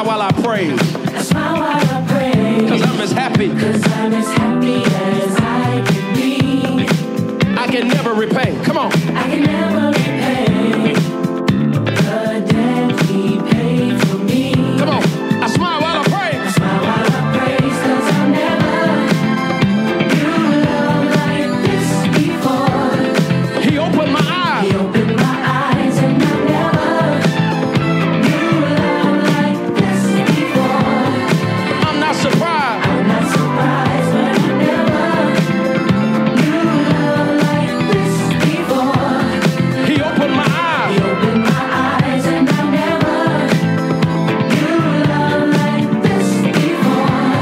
smile while I praise. I smile while I praise. 'Cause I'm as happy. 'Cause I'm as happy as I can be. I can never repay. Come on. I can never repay the debt he paid for me. Come on. I smile while I praise. I smile while I praise 'cause I never knew love like this before. He opened my eyes. He opened my eyes and I never knew love like this before. I'm not surprised. I'm not surprised, but I never knew love like this before. He opened my eyes. He opened my eyes and I never knew love like this before.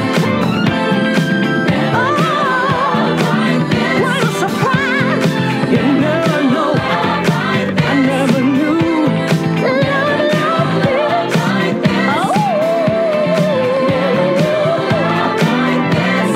Never love like this. What a surprise! You never know. I never knew love like this. Oh, never knew love like this.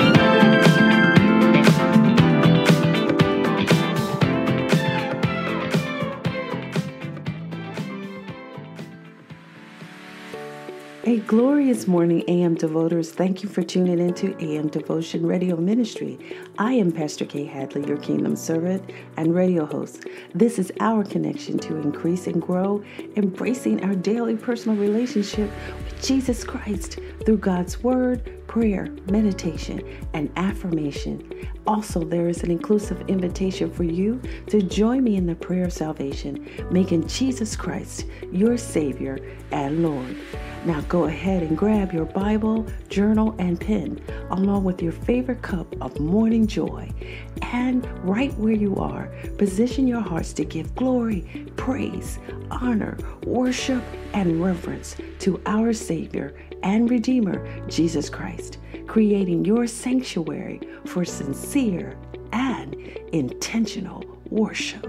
A glorious morning, AM Devoters. Thank you for tuning into AM Devotion Radio Ministry. I am Pastor Kay Hadley, your kingdom servant and radio host. This is our connection to increase and grow, embracing our daily personal relationship with Jesus Christ through God's Word, prayer, meditation, and affirmation. Also, there is an inclusive invitation for you to join me in the prayer of salvation, making Jesus Christ your Savior and Lord. Now go ahead and grab your Bible, journal, and pen, along with your favorite cup of morning joy. And right where you are, position your hearts to give glory, praise, honor, worship, and reverence to our Savior and Redeemer, Jesus Christ, creating your sanctuary for sincere and intentional worship.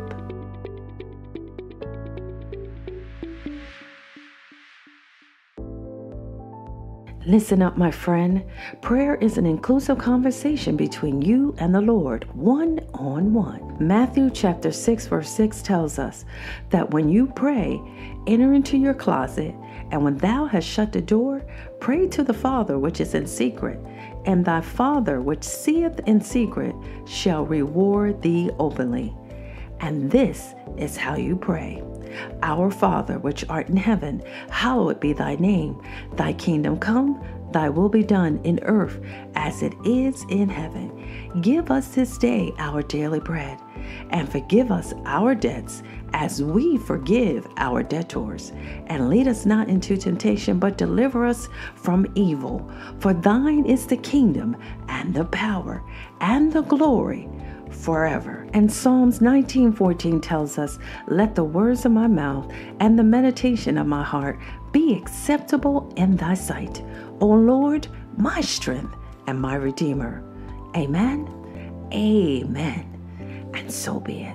Listen up, my friend. Prayer is an inclusive conversation between you and the Lord, one-on-one. Matthew chapter 6, verse 6 tells us that when you pray, enter into your closet, and when thou hast shut the door, pray to the Father which is in secret, and thy Father which seeth in secret shall reward thee openly. And this is how you pray. Our Father, which art in heaven, hallowed be thy name. Thy kingdom come, thy will be done in earth as it is in heaven. Give us this day our daily bread, and forgive us our debts as we forgive our debtors. And lead us not into temptation, but deliver us from evil. For thine is the kingdom, and the power, and the glory, forever. And Psalms 19:14 tells us, let the words of my mouth and the meditation of my heart be acceptable in thy sight, O Lord, my strength and my Redeemer. Amen. Amen. And so be it.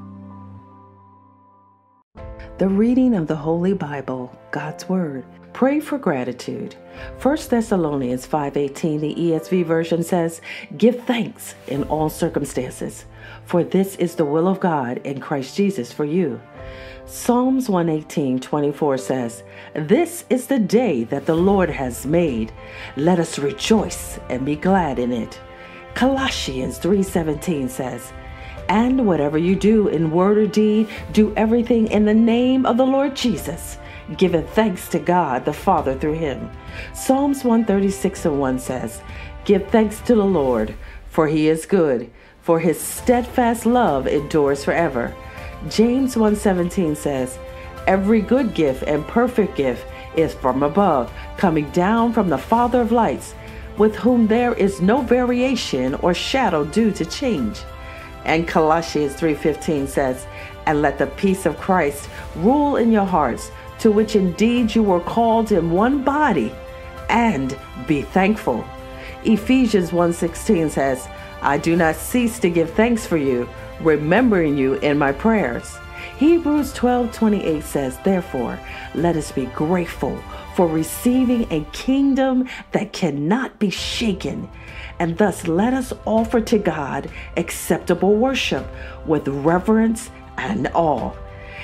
The reading of the Holy Bible, God's Word. Pray for gratitude. 1 Thessalonians 5:18, the ESV version says, give thanks in all circumstances, for this is the will of God in Christ Jesus for you. Psalms 118:24 says, this is the day that the Lord has made. Let us rejoice and be glad in it. Colossians 3:17 says, and whatever you do in word or deed, do everything in the name of the Lord Jesus, giving thanks to God the Father through him. Psalms 136:1 says, give thanks to the Lord, for he is good, for his steadfast love endures forever. James 1:17 says, every good gift and perfect gift is from above, coming down from the Father of lights, with whom there is no variation or shadow due to change. And Colossians 3:15 says, and let the peace of Christ rule in your hearts, to which indeed you were called in one body, and be thankful. Ephesians 1:16 says, I do not cease to give thanks for you, remembering you in my prayers. Hebrews 12:28 says, therefore, let us be grateful for receiving a kingdom that cannot be shaken, and thus let us offer to God acceptable worship with reverence and awe.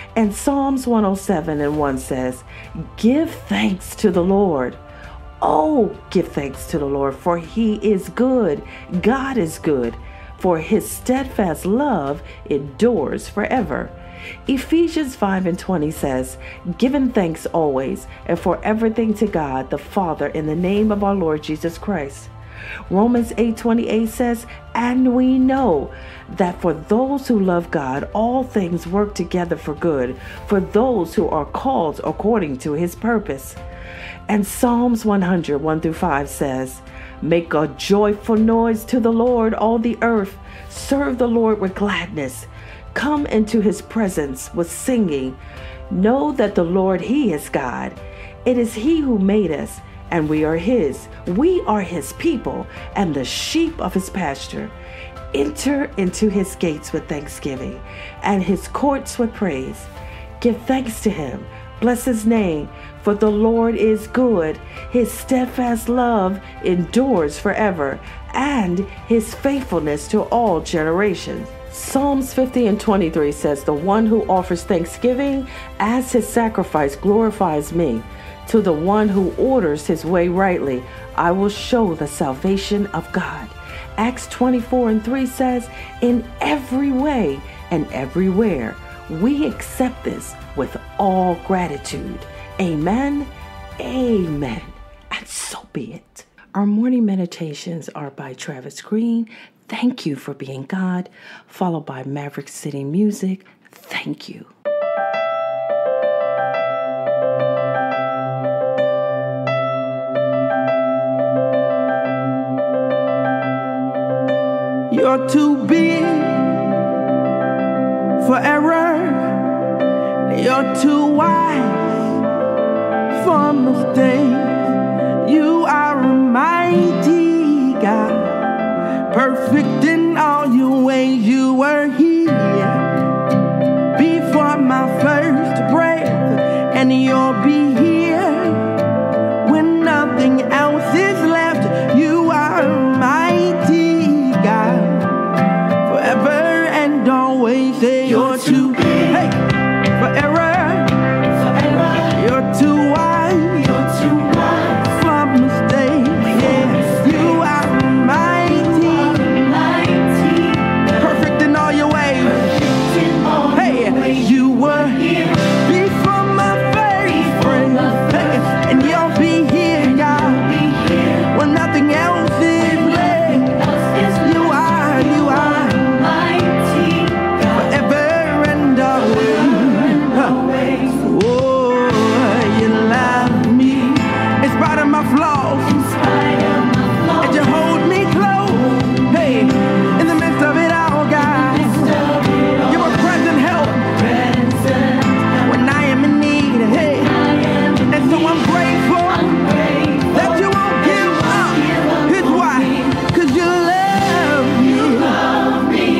And Psalms 107:1 says, give thanks to the Lord. Oh, give thanks to the Lord, for he is good. God is good, for his steadfast love endures forever. Ephesians 5:20 says, giving thanks always and for everything to God the Father in the name of our Lord Jesus Christ. Romans 8:28 says, and we know that for those who love God, all things work together for good, for those who are called according to his purpose. And Psalms 100:1-5 says, make a joyful noise to the Lord, all the earth. Serve the Lord with gladness. Come into his presence with singing. Know that the Lord, he is God. It is he who made us, and we are his. We are his people and the sheep of his pasture. Enter into his gates with thanksgiving and his courts with praise. Give thanks to him. Bless his name, for the Lord is good. His steadfast love endures forever, and his faithfulness to all generations. Psalms 50:23 says, the one who offers thanksgiving as his sacrifice glorifies me. To the one who orders his way rightly, I will show the salvation of God. Acts 24:3 says, in every way and everywhere, we accept this with all gratitude. Amen. Amen. And so be it. Our morning meditations are by Travis Green. Thank you for being God. Followed by Maverick City Music. Thank you. You're too big for error. You're too wise for mistakes. You are a mighty God, perfect in all your ways. You were here before my first breath, and you'll be here when nothing else is left. You are a mighty God, forever and always. Say you're too big. Hey. Forever, you're too wise, for mistakes. Yeah, you are mighty, perfect in all your ways. Hey, you were here before my first breath, hey, and you'll be here, God, when nothing else is left. You are mighty, forever and always. Oh, you love me in spite of my flaws, and you hold me close. Hey, in the midst of it all, God, you're a present help when I am in need. Hey, and so I'm grateful that you won't give up. Here's why, 'cause you love me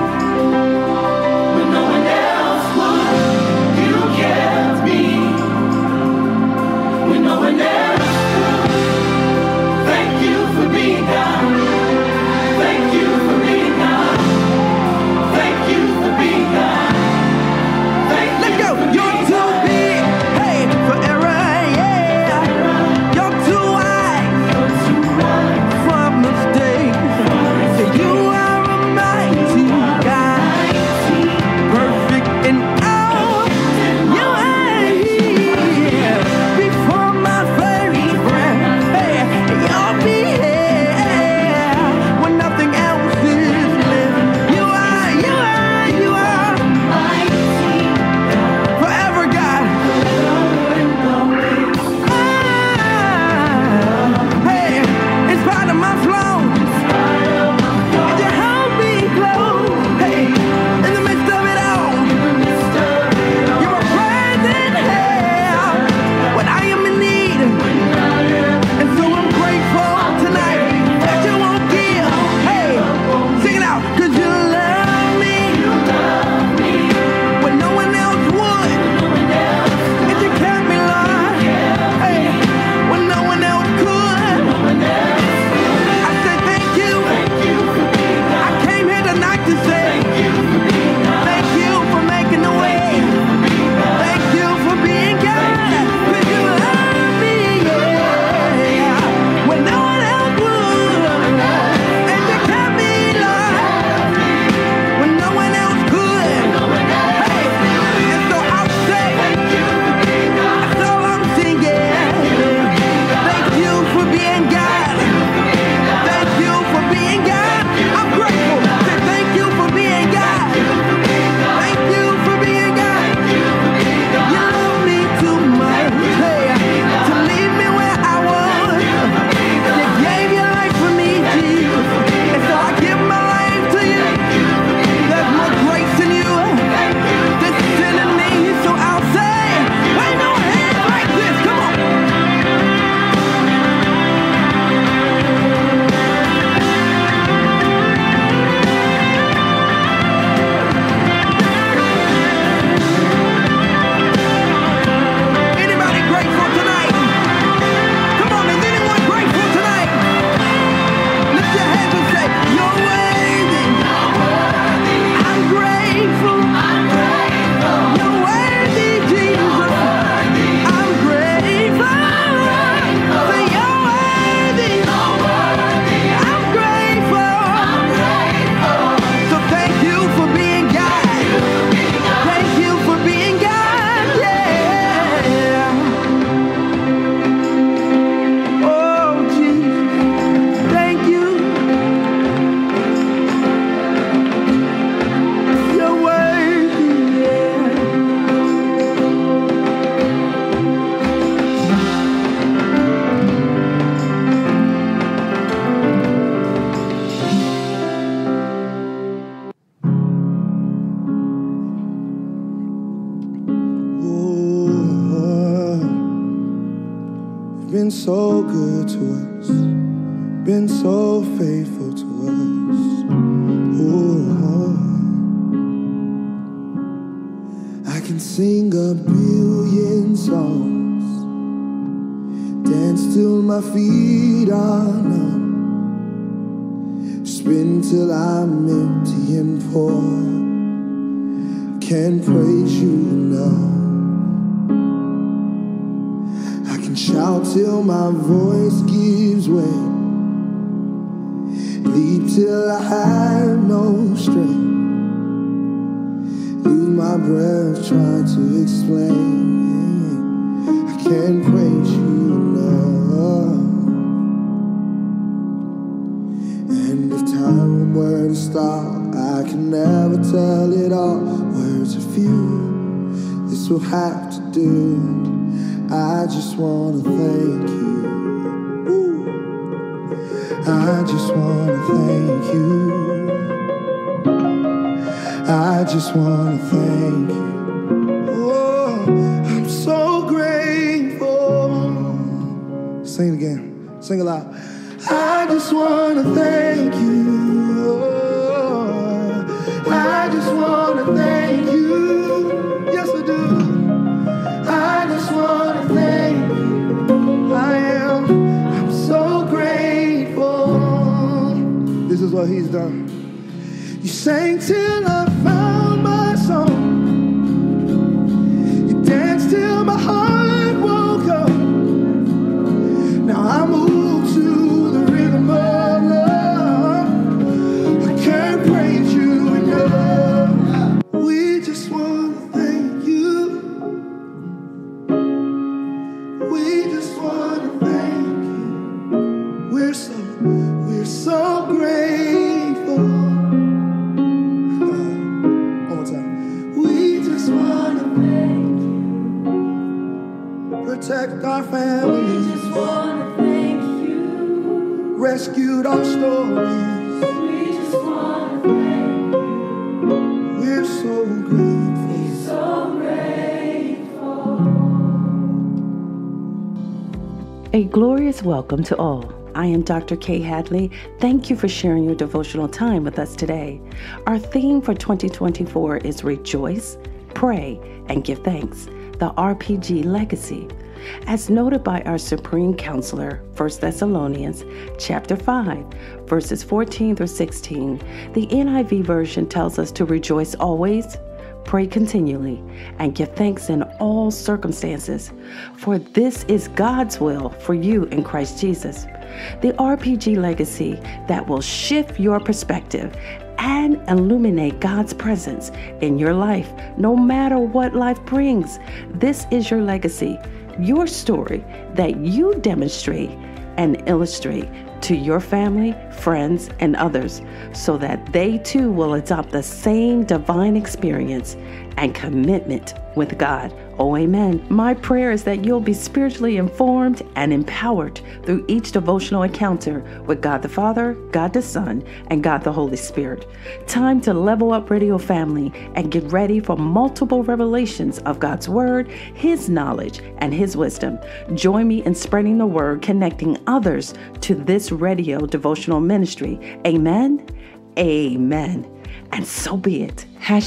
when no one else would. You kept me when no one else could. Thank you for being God. Thank you for being God. Thank you for being God. Let's go. You're too big, hey, forever, yeah. You're too wise for mistakes. So you are a mighty God, perfect in all your ways. Before my face. been so good to us, been so faithful to us. Oh, I can sing a billion songs, dance till my feet are numb, spin till I'm empty and poor, can't praise you enough. I can shout till my voice gives way, leap till I have no strength, lose my breath trying to explain. I can't praise you enough. And if time were to stop, I can never tell it all. Words are few, this will have to do. I just wanna thank you. Ooh. I just wanna thank you. I just wanna thank you. Oh, I'm so grateful. Sing it again. Sing it loud. I just wanna thank you. Oh, I just wanna thank you. Yes, I do. I just wanna thank you. I'm so grateful. This is what he's done. You sang till I found my song. You danced till my heart woke up. Now I move to the rhythm of love. I can't praise you enough. We just want to thank you. We just want to thank you. We're so grateful. One more time. We just want to thank you. Protect our families. We just want to thank you. Rescued our stories. We just want to thank you. We're so grateful. We're so grateful. A glorious welcome to all. I am Dr. Kay Hadley. Thank you for sharing your devotional time with us today. Our theme for 2024 is Rejoice, Pray, and Give Thanks, the RPG Legacy. As noted by our Supreme Counselor, 1 Thessalonians chapter 5, verses 14 through 16, the NIV version tells us to rejoice always, pray continually, and give thanks in all circumstances, for this is God's will for you in Christ Jesus. The RPG legacy that will shift your perspective and illuminate God's presence in your life, no matter what life brings. This is your legacy, your story that you demonstrate and illustrate to your family, friends, and others, so that they too will adopt the same divine experience and commitment with God. Oh, amen. My prayer is that you'll be spiritually informed and empowered through each devotional encounter with God the Father, God the Son, and God the Holy Spirit. Time to level up, radio family, and get ready for multiple revelations of God's Word, His knowledge, and His wisdom. Join me in spreading the word, connecting others to this radio devotional ministry. Amen. Amen. And so be it.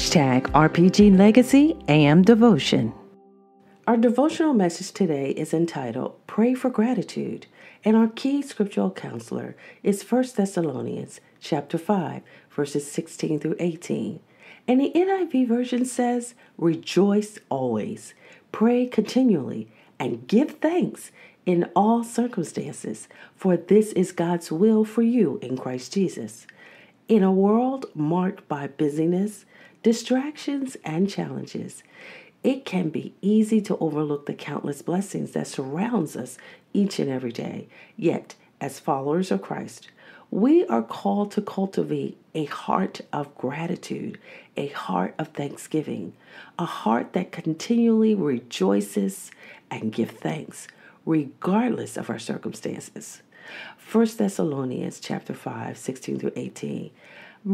#RPG Legacy AM Devotion. Our devotional message today is entitled Pray for Gratitude, and our key scriptural counselor is 1 Thessalonians chapter 5, verses 16 through 18. And the NIV version says, Rejoice always, pray continually, and give thanks in all circumstances, for this is God's will for you in Christ Jesus. In a world marked by busyness, distractions, and challenges, it can be easy to overlook the countless blessings that surrounds us each and every day. Yet, as followers of Christ, we are called to cultivate a heart of gratitude, a heart of thanksgiving, a heart that continually rejoices and gives thanks, regardless of our circumstances. 1 Thessalonians chapter 5, 16 through 18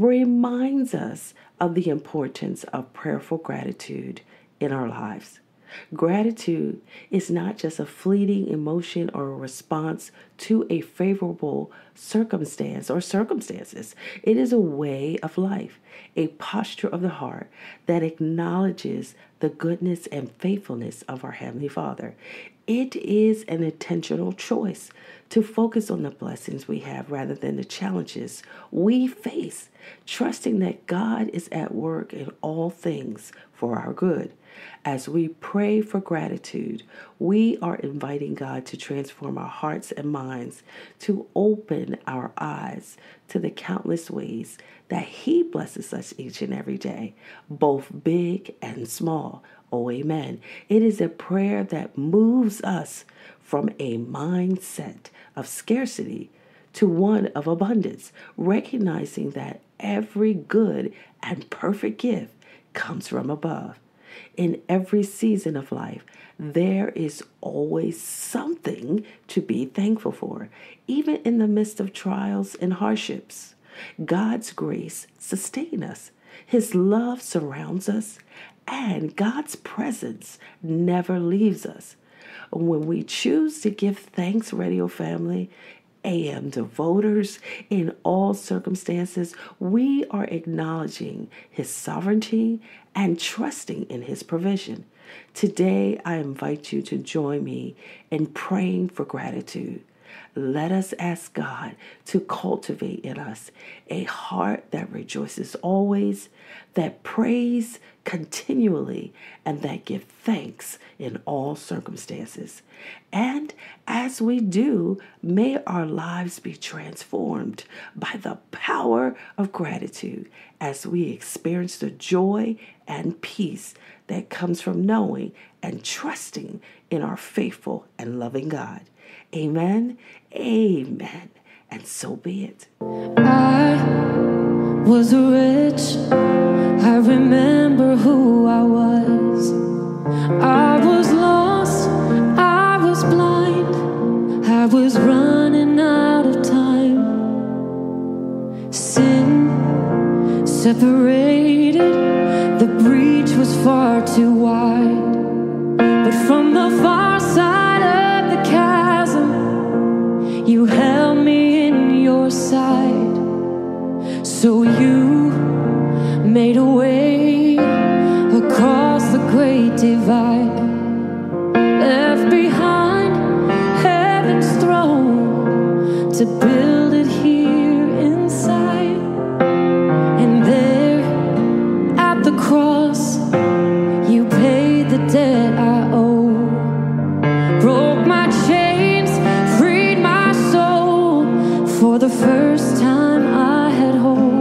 reminds us of the importance of prayerful gratitude in our lives. Gratitude is not just a fleeting emotion or a response to a favorable circumstance or circumstances. It is a way of life, a posture of the heart that acknowledges the goodness and faithfulness of our Heavenly Father. It is an intentional choice to focus on the blessings we have rather than the challenges we face, trusting that God is at work in all things for our good. As we pray for gratitude, we are inviting God to transform our hearts and minds, to open our eyes to the countless ways that He blesses us each and every day, both big and small. Oh, amen. It is a prayer that moves us from a mindset of scarcity to one of abundance, recognizing that every good and perfect gift comes from above. In every season of life, there is always something to be thankful for, even in the midst of trials and hardships. God's grace sustains us. His love surrounds us, and God's presence never leaves us. When we choose to give thanks, radio family, AM devoters, in all circumstances, we are acknowledging His sovereignty and trusting in His provision. Today, I invite you to join me in praying for gratitude. Let us ask God to cultivate in us a heart that rejoices always, that prays continually, and that gives thanks in all circumstances. And as we do, may our lives be transformed by the power of gratitude as we experience the joy and peace that comes from knowing and trusting in our faithful and loving God. Amen. Amen. And so be it. I was rich. I remember who I was. I was lost. I was blind. I was running out of time. Sin separated. The breach was far too wide. But from the far side of the chasm, you held me in your sight. So you made a way across the great divide, left behind heaven's throne to build it here inside. And there at the cross, you paid the debt I owe, broke my chains, freed my soul. For the first time I had hope.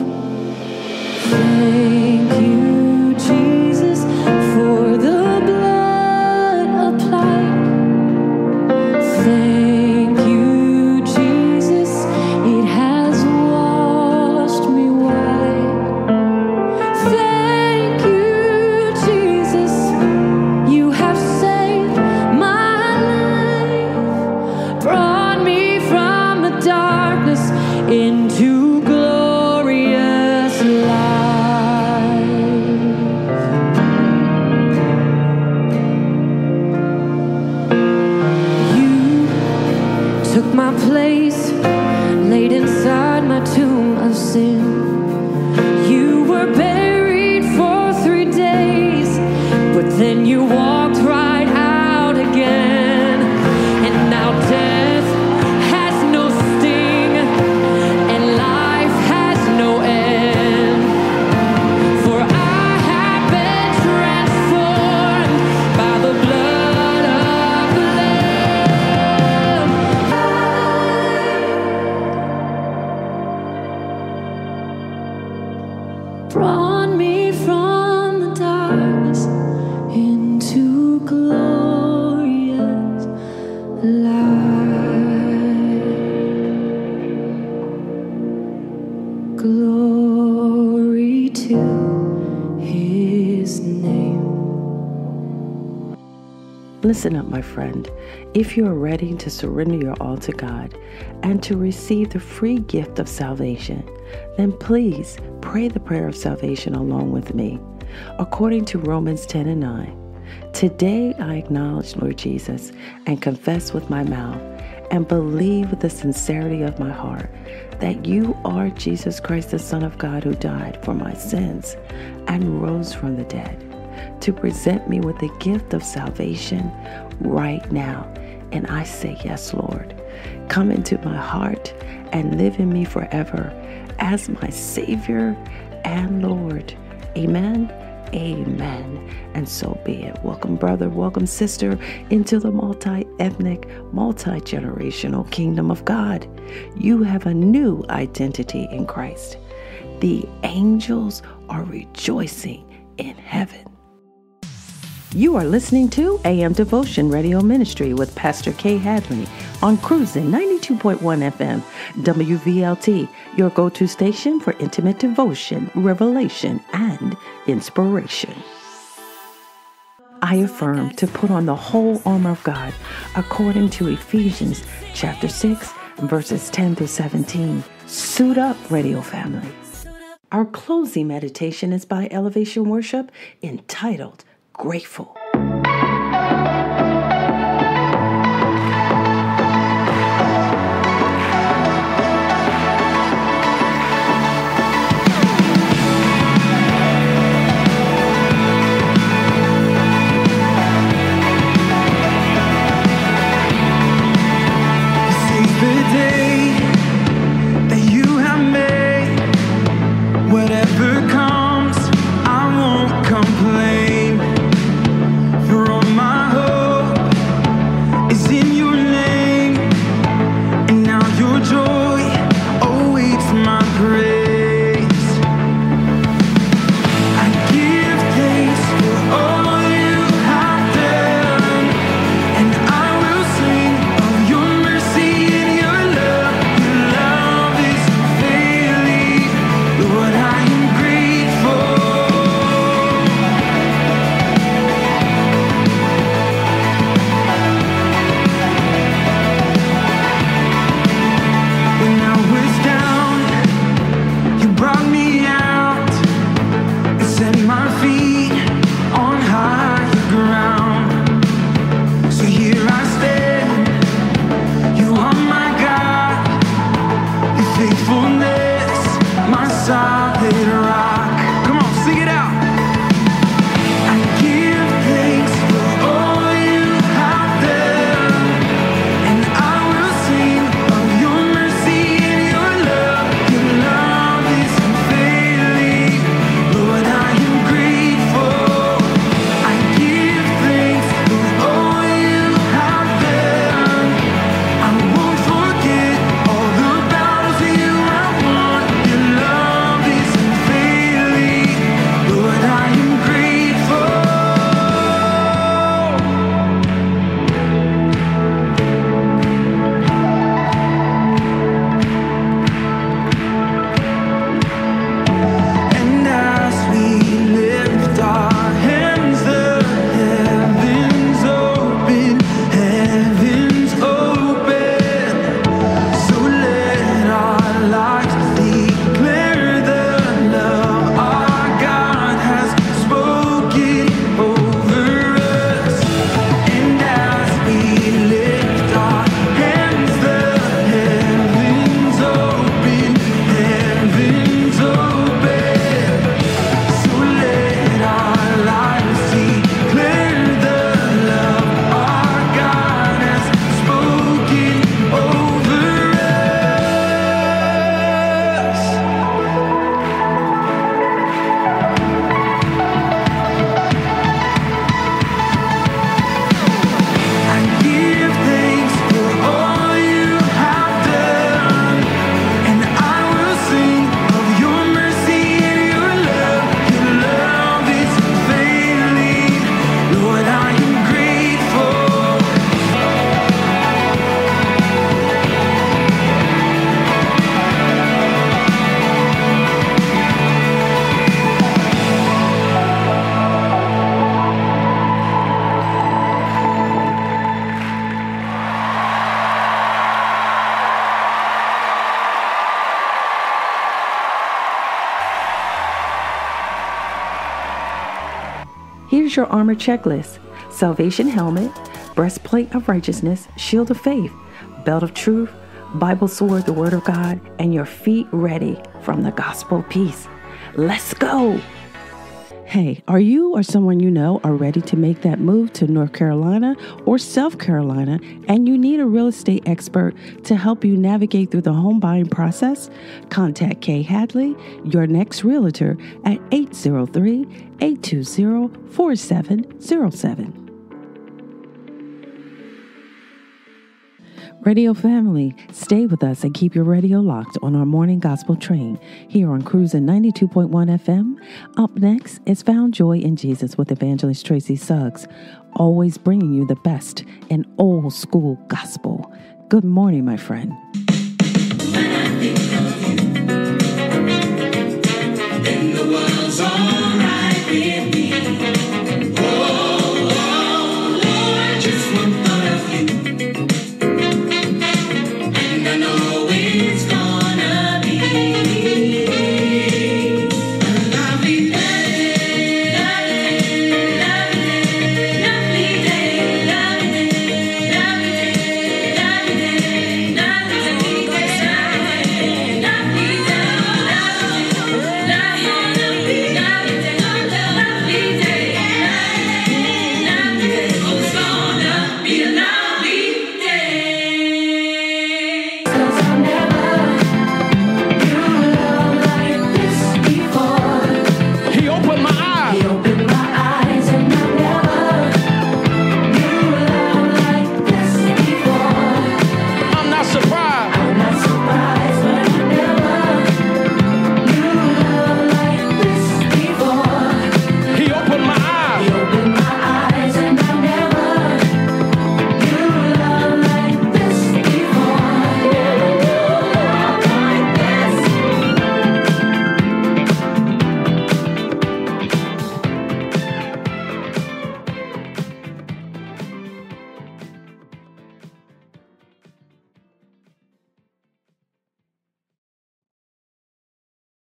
Thank you, Jesus, for the blood applied. Thank you, Jesus, it has washed me white. Thank you, Jesus, you have saved my life, brought me from the darkness into glorious light. You took my place, laid inside my tomb of sin. You were buried for 3 days, but then you walked right out again. And now death has no sting, and life has no end. For I have been transformed by the blood of the Lamb. Brought me from the darkness into glorious light. Glory to His name. Listen up, my friend. If you are ready to surrender your all to God and to receive the free gift of salvation, then please pray the prayer of salvation along with me. According to Romans 10:9, Today I acknowledge, Lord Jesus, and confess with my mouth and believe with the sincerity of my heart that you are Jesus Christ, the Son of God, who died for my sins and rose from the dead to present me with the gift of salvation right now. And I say, yes, Lord, come into my heart and live in me forever as my Savior and Lord. Amen. Amen. And so be it. Welcome, brother. Welcome, sister, into the multi-ethnic, multi-generational kingdom of God. You have a new identity in Christ. The angels are rejoicing in heaven. You are listening to AM Devotion Radio Ministry with Pastor Kay Hadley on Cruising 92.1 FM, WVLT, your go-to station for intimate devotion, revelation, and inspiration. I affirm to put on the whole armor of God according to Ephesians chapter 6, verses 10 through 17. Suit up, radio family. Our closing meditation is by Elevation Worship entitled Grateful. Whatever comes, I won't complain. is your armor checklist: salvation helmet, breastplate of righteousness, shield of faith, belt of truth, Bible sword, the word of God, and your feet ready from the gospel of peace. Let's go. Hey, are you or someone you know are ready to make that move to North Carolina or South Carolina, and you need a real estate expert to help you navigate through the home buying process? Contact Kay Hadley, your next realtor, at 803-820-4707. Radio family, stay with us and keep your radio locked on our morning gospel train here on Cruising 92.1 FM. Up next is Found Joy in Jesus with Evangelist Tracy Suggs, always bringing you the best in old school gospel. Good morning, my friend. When I think of